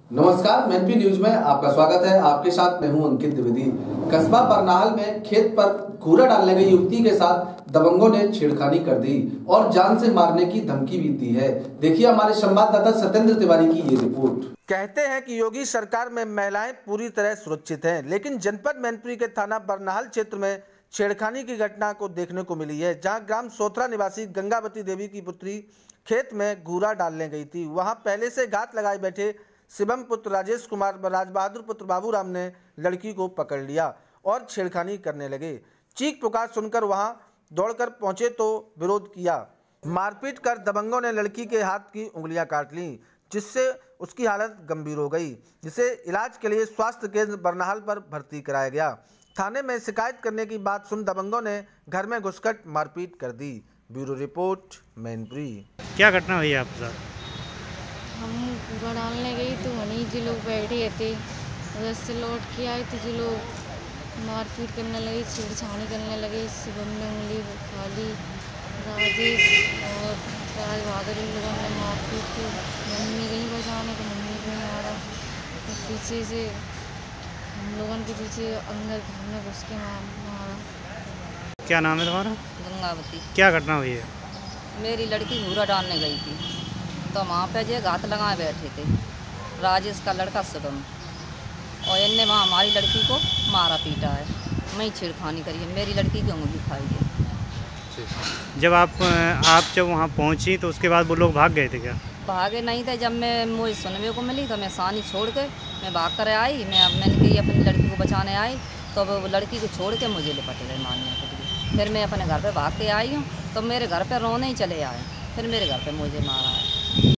नमस्कार, मैनपी न्यूज में आपका स्वागत है। आपके साथ मैं हूं अंकित द्विवेदी। कस्बा बरनाहल में खेत पर कूड़ा डालने गई युवती के साथ दबंगों ने छेड़खानी कर दी और जान से मारने की धमकी भी दी है। देखिए हमारे संवाददाता सत्येंद्र तिवारी की ये रिपोर्ट। कहते हैं कि योगी सरकार में महिलाएं पूरी तरह सुरक्षित हैं, लेकिन जनपद मैनपुरी के थाना बरनाहल क्षेत्र में छेड़खानी की घटना को देखने को मिली है, जहां ग्राम सोथरा निवासी गंगावती देवी की पुत्री खेत में कूड़ा डालने गई थी। वहां पहले से घात लगाए बैठे शिवम पुत्र राजेश कुमार राज बहादुर पुत्र बाबूराम ने लड़की को पकड़ लिया और छेड़खानी करने लगे। चीख पुकार सुनकर वहां दौड़कर पहुंचे तो विरोध किया। मारपीट कर दबंगों ने लड़की के हाथ की उंगलियां काट लीं, जिससे उसकी हालत गंभीर हो गई, जिसे इलाज के लिए स्वास्थ्य केंद्र बरनाहल पर भर्ती कराया गया। थाने में शिकायत करने की बात सुन दबंगों ने घर में घुसकर मारपीट कर दी। Bureau report, Mainpuri. क्या घटना हुई आपके साथ? हम कूड़ा डालने गई तो वहीं जो लोग बैठे थे, उधर से लौट के आए तो जो लोग मारपीट करने लगे, छेड़छाड़ी करने लगे। शिवम ने उंगली उठा ली, राजेश और राज बहादुर इन लोगों ने मारपीट की। मम्मी गई बचाने तो मम्मी को मारा। तो पीछे से हम लोगों के पीछे अंदर घर में घुस के मारा। क्या नाम है तुम्हारा? गंगावती। क्या घटना हुई है? मेरी लड़की कूड़ा डालने गई थी तो वहाँ पे जो घात लगाए बैठे थे राजेश का लड़का शिवम, और इनने वहाँ हमारी लड़की को मारा पीटा है। मैं छेड़खानी करी है, मेरी लड़की की उंगली खाई है। जब वहाँ पहुँची तो उसके बाद वो लोग भाग गए थे क्या? भागे नहीं थे। जब मैं मुझे सुनने को मिली तो मैं सानी छोड़ के मैं भाग कर आई। मैंने कही अपनी लड़की को बचाने आई तो वो लड़की को छोड़ के मुझे लिपट गए मारने के लिए। फिर मैं अपने घर पे भाग के आई हूँ तो मेरे घर पे रोने ही चले आए। फिर मेरे घर पे मुझे मारा है।